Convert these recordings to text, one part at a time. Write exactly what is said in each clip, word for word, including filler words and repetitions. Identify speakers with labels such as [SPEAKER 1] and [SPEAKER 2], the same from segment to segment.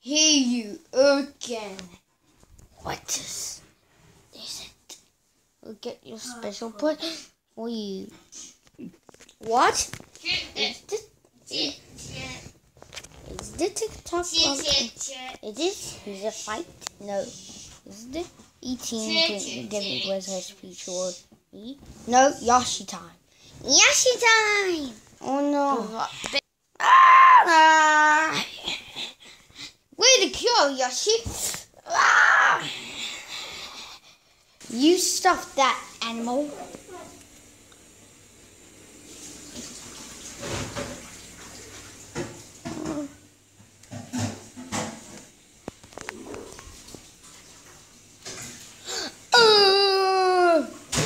[SPEAKER 1] Here you again. What is, is it? We'll get your special put for you. What? Is this, is, is the TikTok one? Is this is a fight? No. Is the eating David was her speech or me? No, Yoshi time. Yoshi time! Oh no. Ah! Way to go, Yoshi! Ah! You stuffed that animal. Uh!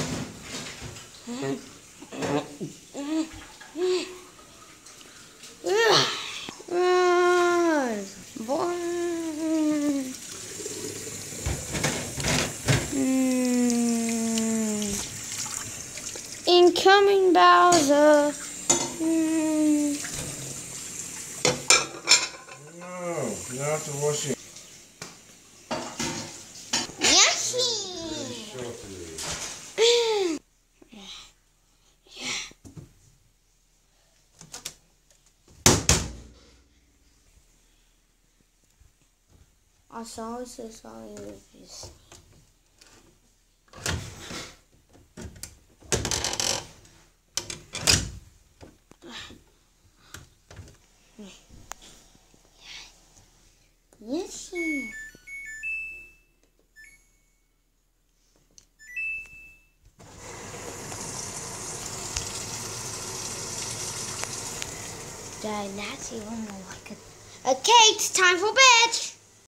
[SPEAKER 1] Incoming Bowser. Mm.
[SPEAKER 2] No, you have to wash it.
[SPEAKER 1] Yoshi. I saw this on movies. Yes. Dad, that's even more like it. Okay, it's time for bed.